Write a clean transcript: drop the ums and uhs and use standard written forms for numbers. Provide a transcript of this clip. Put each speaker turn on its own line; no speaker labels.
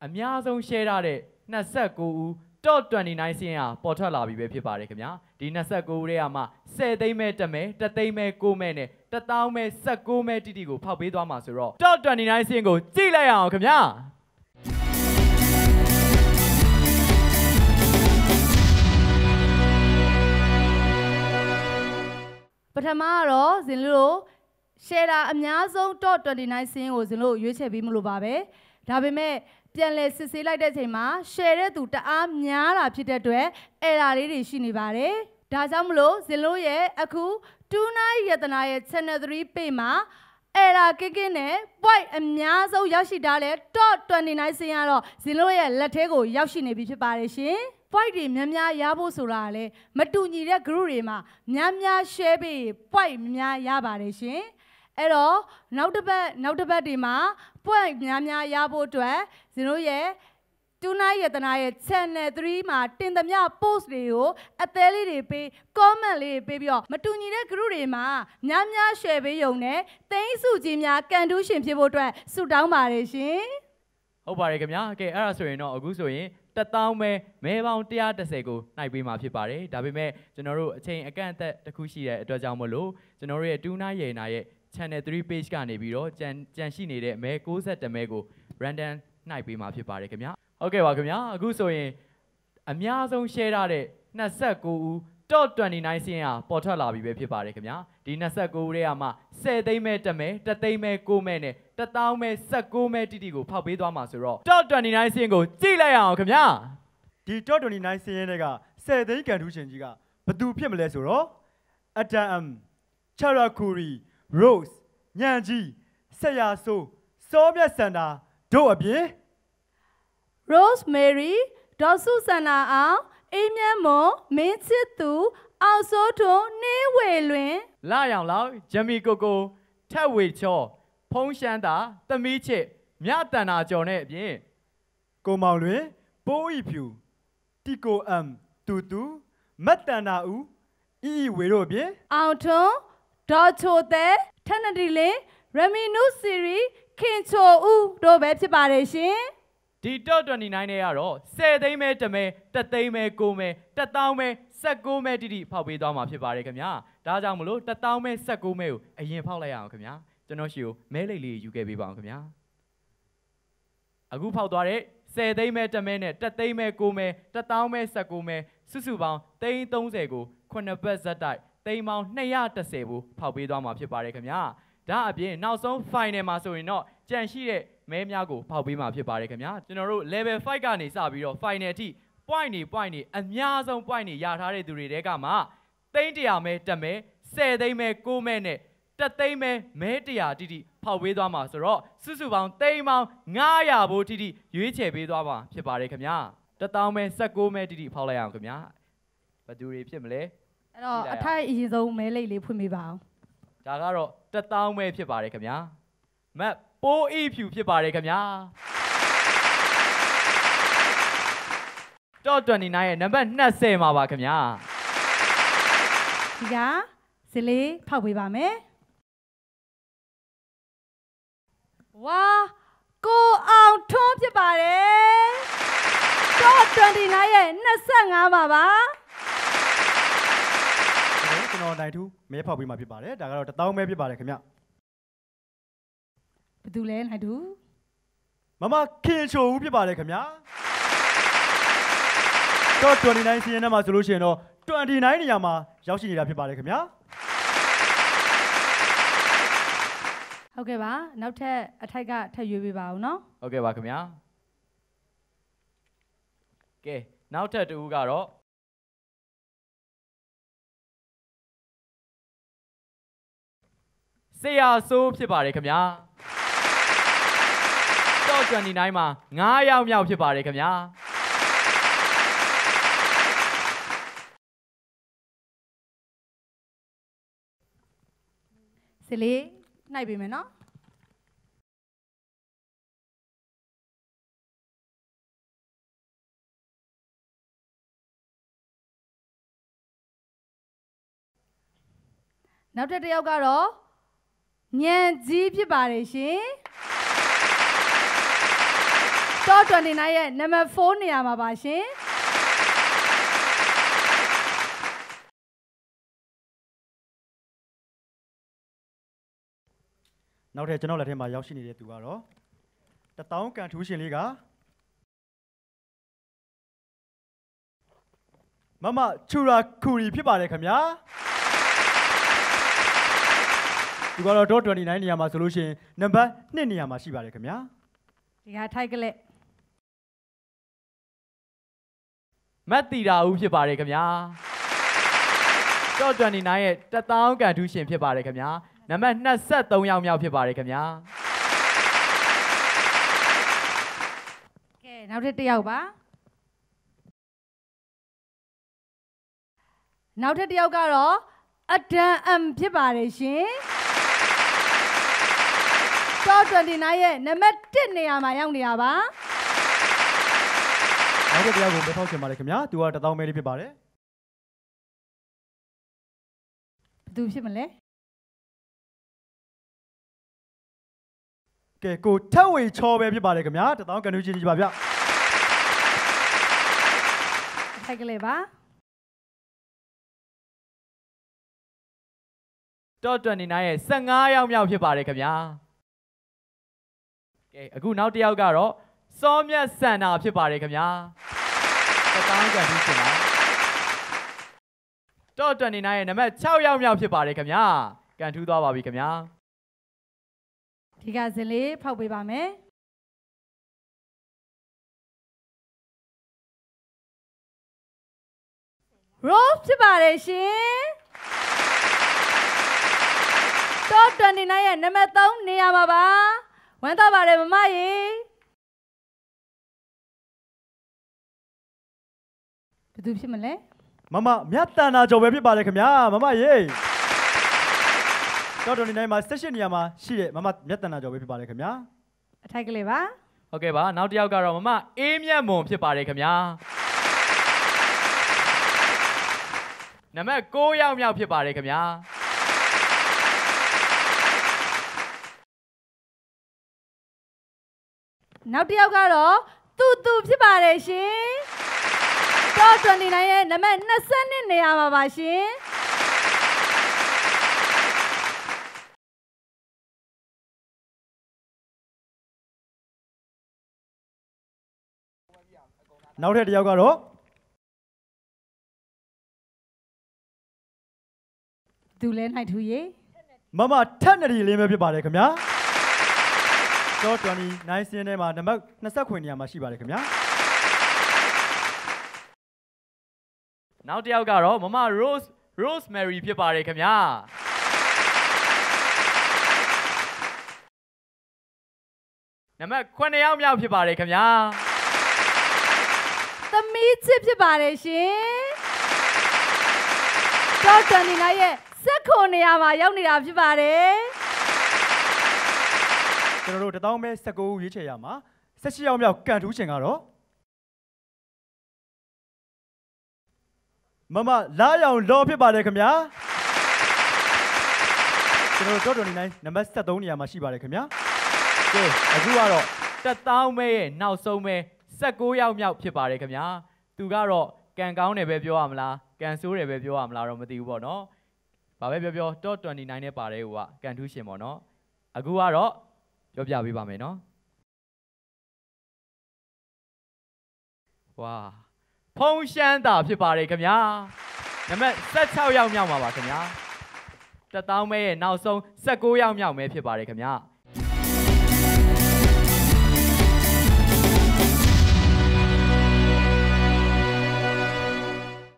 အများဆုံး share ထားတဲ့29ဦး top 29 စင်းဟာပေါ်ထွက်လာပြီပဲဖြစ်ပါတယ်ခင်ဗျာဒီ29ဦးရဲ့မှာ10သိန်းမဲ1မဲ1သိန်းမဲ9မဲနဲ့1000မဲ19မဲတိတိကိုဖောက်ပေးသွားမှာဆိုတော့ top 29 စင်းကိုကြည့်လိုက်အောင်ခင်ဗျာ
ပထမကတော့ဇင်လို့ share တာအများဆုံး top 29 စင်းကိုဇင်လို့ရွေးချယ်ပြီးမလို့ပါပဲဒါပေမဲ့ပြန်လည်စစ်ဆေးလိုက်တဲ့အချိန်မှာ share တဲ့သူတအားများတာဖြစ်တဲ့အတွက် error လေးတွေရှိနေပါတယ်ဒါကြောင့်မလို့ဇင်လို့ရဲ့အခု2 ရတနာရဲ့ channel 3 page မှာ error ကင်းနဲ့ point အများဆုံးရောက်ရှိထားတဲ့ top 29 စင်းကတော့ဇင်လို့ရဲ့လက်ထဲကိုရောက်ရှိနေပြီဖြစ်ပါတယ်ရှင်point တွေများများရဖို့ဆိုတာလည်းမတူညီတဲ့ group တွေမှာများများ share ပြီး point များရပါတယ်ရှင်အဲ့တော့နောက်တစ်ပတ်ဒီမှာ point များများရဖို့အတွက်ဇင်တို့ရဲ့2 ရတနာရဲ့ channel 3 မှာတင်သမျှ post တွေကိုအသေးလေးတွေပေး comment လေးတွေပေးပြီးတော့မတူညီတဲ့ group တွေမှာများများ share ပေးရုံနဲ့သိန်းစုကြီးများကန်တူးရှင်ဖြစ်ဖို့အတွက်ဆုတောင်းပါတယ်ရှင်
ဟုတ်ပါတယ်ခင်ဗျာကဲအဲ့ဒါဆိုရင်တော့အခုဆိုရင်1000မဲပေါင်း130ကိုနှိုက်ပေးမှာဖြစ်ပါတယ်ဒါပေမဲ့ကျွန်တော်တို့အချိန်အကန့်အသတ်တစ်ခုရှိတဲ့အတွက်ကြောင့်မလို့ကျွန်တော်တို့ရဲ့2 ရနာရဲ့ channel 3 page ကနေပြီးတော့ကြံရှိနေတဲ့မဲ61မဲကို random နှိုက်ပေးမှာဖြစ်ပါတယ်ခင်ဗျာဟုတ်ကဲ့ပါခင်ဗျာအခုဆိုရင်အများဆုံး share ထားတဲ့29ဦး top 29 စင်းဟာပေါ်ထွက်လာပြီပဲဖြစ်ပါတယ်ခင်ဗျာဒီ29ဦးရဲ့မှာ10သိန်းမဲ1မဲ1သိန်းမဲ9မဲနဲ့1000မဲ19မဲတိတိကိုဖောက်ပေးသွားမှာဆိုတော့ top 29 စင်းကိုကြည့်လိုက်အောင်ခင်ဗျာ
ဒီ top 29 စင်းရဲတွေက10သိန်းကန်ထူးရှင်ကြီးကဘယ်သူဖြစ်မလဲဆိုတော့အတန်ချရာခူရီ Rose ညံကြီးဆက်ရဆိုးစောမြတ်စန္ဒာတို့အပြင်
Rosemary ဒေါ်စုစန္ဒာအောင်အေးမြတ်မွန်မင်းချစ်သူအောင်စိုးထွန်းနှင်းဝေလွင်
လာရောင်လောက်ဂျမီကိုကိုထက်ဝေချောဖုံးရှမ်းသာသမီးချစ်မြတန်နာကျော်နဲ့အပြင်
ကိုမောင်လွင်ပိုးဤဖြူတီကိုတူတူမတ်တန်နာဦးဤဝေတို့အပြင်
အောင်ထွန်းဒေါ်ချိုတဲ့ထနဒီလင်းရမီနုစီရီခင်ချိုဦးတို့ပဲဖြစ်ပါတယ်ရှင်
ဒီ top 29နဲ့ကတော့10သိန်းမဲ1မဲ1သိန်းမဲ9မဲ1000မဲ19မဲတိတိဖောက်ပေးသွားမှာဖြစ်ပါတယ်ခင်ဗျာဒါကြောင့်မလို့1000မဲ19မဲကိုအရင်ဖောက်လိုက်ရအောင်ခင်ဗျာကျွန်တော်ရှိကိုမဲလိတ်လေးယူခဲ့ပေးပါအောင်ခင်ဗျာအခုဖောက်သွားတဲ့10သိန်းမဲ1မဲနဲ့1သိန်းမဲ9မဲ1000မဲ19မဲစုစုပေါင်းသိန်း30ကို9ပတ်ဇက်တိုက်သိန်းပေါင်း210ဘူးဖောက်ပေးသွားမှာဖြစ်ပါတယ်ခင်ဗျာဒါအပြင်နောက်ဆုံး final မှာဆိုရင်တော့ကြန့်ရှိတဲ့မဲများကိုဖောက်ပေးမှာဖြစ်ပါတယ်ခင်ဗျာကျွန်တော်တို့ level 5ကနေစပြီးတော့ final အထိ point တွေအများဆုံး point တွေရထားတဲ့သူတွေတဲကမှသိန်း100မဲ1မဲ10သိန်းမဲ9မဲနဲ့1သိန်းမဲ100တိတိဖောက်ပေးသွားမှာဆိုတော့စုစုပေါင်းသိန်းပေါင်း900ဘိုးတိတိရွေးချယ်ပေးသွားမှာဖြစ်ပါတယ်ခင်ဗျာ1000မဲ19မဲတိတိဖောက်လိုက်အောင်ခင်ဗျာဘယ်သူတွေဖြစ်မလဲ
အဲ့တော့အထိုက်အရင်ဆုံးမဲလိတ်လေးဖွင့်ပေးပါအောင်
ဒါကတော့1000မဲဖြစ်ပါတယ်ခင်ဗျာမတ်ပိုးဤဖြူဖြစ်ပါတယ်ခင်ဗျာ top 29ရဲ့နံပါတ်20မှာပါခင်ဗျာ
ဒီကဇလေးဖောက်ပေးပါမယ်ဝါကိုအောင်ထွန်းဖြစ်ပါတယ် top 29ရဲ့25ပါပါ
ကျွန်တော်နိုင်ထူးမဲဖောက်ပေးမှာဖြစ်ပါတယ်ဒါကတော့1000မဲဖြစ်ပါတယ်ခင်ဗျ
ဘယ်သူလဲနိုင်ထူး
မမခင်ချိုဦးဖြစ်ပါတယ်ခင်ဗျာတော့29စီးရင်ထဲမှာဆိုလို့ရှိရင်တော့29နေရာမှာရောက်ရှိနေတာဖြစ်ပါတယ်ခင်ဗျာ
ဟုတ်ကဲ့ပါနောက်ထပ်အထိုက်ကထပ်ရွေးပေးပါဦးနော်
ဟုတ်ကဲ့ပါခင်ဗျာကဲနောက်ထပ်တူကတော့ဆရာဆိုးဖြစ်ပါတယ်ခင်ဗျာtop 29မှာ9ယောက်မြောက်ဖြစ်ပါတယ်ခင်ဗျာ
စလေးနှိုက်ပေးမယ်နော်နောက်ထပ်တစ်ယောက်ကတော့ညံကြီးဖြစ်ပါတယ်ရှင် Top 29ရဲ့ number 4 နေရာမှာပါရှင်
နောက်ထပ်ကျွန်တော်လက်ထဲမှာရောက်ရှိနေတဲ့သူကတော့1000ကန်ထူးရှင်လေးကမမချူရာခူရီဖြစ်ပါတယ်ခင်ဗျာသူကတော့ Top 29နေရာမှာဆိုလို့ရှိရင်နံပါတ်2နေရာမှာရှိပါတယ်ခင်ဗျာ
ဒီကထိုက်ကလက်
မတ်တီတာဦးဖြစ်ပါတယ်ခင်ဗျာ Top 29ရဲ့1000ကန်ထူးရှင်ဖြစ်ပါတယ်ခင်ဗျာနံပါတ်23ယောက်မြောက်ဖြစ်ပါတယ်ခင်ဗျာ
ကဲနောက်ထပ်တစ်ယောက်ပါနောက်ထပ်တစ်ယောက်ကတော့အဒန်အမ်ဖြစ်ပါတယ်ရှင် Top 29ရဲ့နံပါတ်1နေရာမှာရောက်နေတာပါ
နောက်တစ်ယောက်ကိုမထောက်ချင်ပါလေခင်ဗျာသူက1000မဲလေးဖြစ်ပါတယ်
ဘယ်သူဖြစ်မလဲ
ကဲကိုထက်ဝေချောပဲဖြစ်ပါတယ်ခင်ဗျာ1000ကန်ထူးရှင်ကြီးပါဗျ
ထိုက်ကလေးပါ
Top 29ရဲ့15ယောက်မြောက်ဖြစ်ပါတယ်ခင်ဗျာကဲအခုနောက်တစ်ယောက်ကတော့စောမြတ်စန္ဒာဖြစ်ပါတယ်ခင်ဗျာ1000ကန်ထူးရှင်ပါTop 29ရဲ့နံပါတ်6ယောက်မြောက်ဖြစ်ပါတယ်ခင်ဗျာကန်ထူးသွားပါပြီခင်ဗျာ
ဒီကစလေးဖောက်ပေးပါမယ်ရောဖြစ်ပါတယ်ရှင် Top 29ရဲ့နံပါတ်3နေရာမှာပါဝမ်းသာပါတယ်မမရေဘယ်သူဖြစ်မလဲ
မမမြတ်တန်နာကျော်ပဲဖြစ်ပါတယ်ခင်ဗျာမမရေTop 29မှာ18နေရာမှာရှိတဲ့မမမြတ်တန်နာကျော်ပဲဖြစ်ပါတယ်ခင်ဗျာ
အထိုက်ကလေးပါ
ဟုတ်ကဲ့ပါနောက်တစ်ယောက်ကတော့မမအေးမြတ်မွန်ဖြစ်ပါတယ်ခင်ဗျာနံပါတ်9ယောက်မြောက်ဖြစ်ပါတယ်ခင်ဗျာ
နောက်တစ်ယောက်ကတော့သူဖြစ်ပါတယ်ရှင် Top 29ရဲ့နံပါတ်22နေရာမှာပါရှင်
နောက်ထပ်တစ်ယောက်ကတော့
သူလဲနိုင်ထူရေ
မမထက်နရီလေးပဲဖြစ်ပါတယ်ခင်ဗျာTop 29စင်းထဲမှာနံပါတ်29နေရာမှာရှိပါတယ်ခင်ဗျာ
နောက်တစ်ယောက်ကတော့မမ Rosemary ဖြစ်ပါတယ်ခင်ဗျာနံပါတ်9ယောက်မြောက်ဖြစ်ပါတယ်ခင်ဗျာ
သမီးချစ်ဖြစ်ပါတယ်ရှင် Top 29ရဲ့19နေရာမှာရောက်နေတာဖြစ်ပါတယ်
ကျွန်တော်တို့1000မဲ19ဦးရွေးချယ်ရမှာ18ယောက်မြောက်ကန်ထူးရှင်ကတော့မမလာရောင်လော်ဖြစ်ပါတယ်ခင်ဗျာကျွန်တော်တို့Top 29နံပါတ်73နေရာမှာရှိပါတယ်ခင်ဗျာ
ကဲအခုကတော့1000မဲရဲ့နောက်ဆုံးမဲ19ယောက်မြောက်ဖြစ်ပါတယ်ခင်ဗျာသူကတော့ကန်ကောင်းတယ်ပဲပြောရမလားကန်ဆိုးတယ်ပဲပြောရမလားတော့မသိဘူးပေါ့နော်ဘာပဲပြောTop 29နဲ့ပါတယ်ဟိုကကန်ထူးရှင်ပေါ့နော်အခုကတော့ပြောပြပေးပါမယ်နော်ဝါဖုံးရှမ်းတာဖြစ်ပါတယ်ခင်ဗျာနံပါတ်16ယောက်မြောက်မှာပါခင်ဗျာ1000မဲရဲ့နောက်ဆုံး19ယောက်မြောက်မဲဖြစ်ပါတယ်ခင်ဗျာ